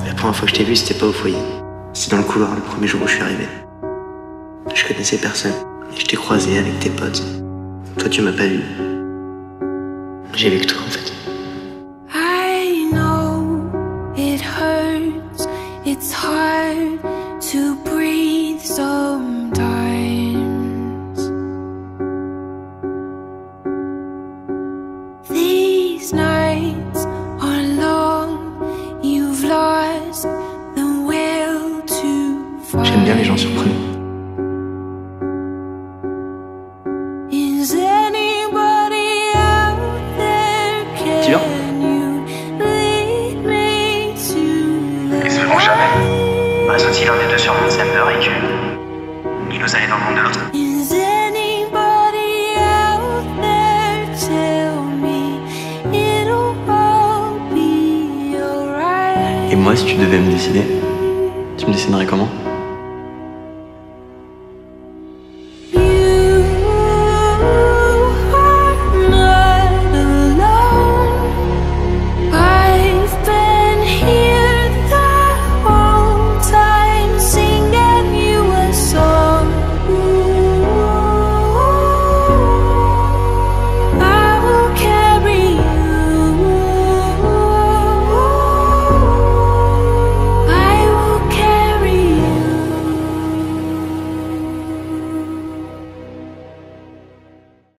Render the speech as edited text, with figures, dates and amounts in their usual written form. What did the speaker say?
La première fois que je t'ai vu, c'était pas au foyer. C'était dans le couloir, le premier jour où je suis arrivé. Je connaissais personne. Et je t'ai croisé avec tes potes. Toi, tu m'as pas vu. J'ai vu que toi, en fait. I know it hurts, it's hard to breathe sometimes. These nights are long, you've lost the will to fight. J'aime bien les gens surprenants. Is anybody out there? Tu viens? Ils se verront jamais. Bah, sauf si l'un des deux surmonte sa peur et que il ose aller dans le monde de l'autre. Is anybody out there? Tell me it'll all be alright. Et moi, si tu devais me dessiner, tu me dessinerais comment?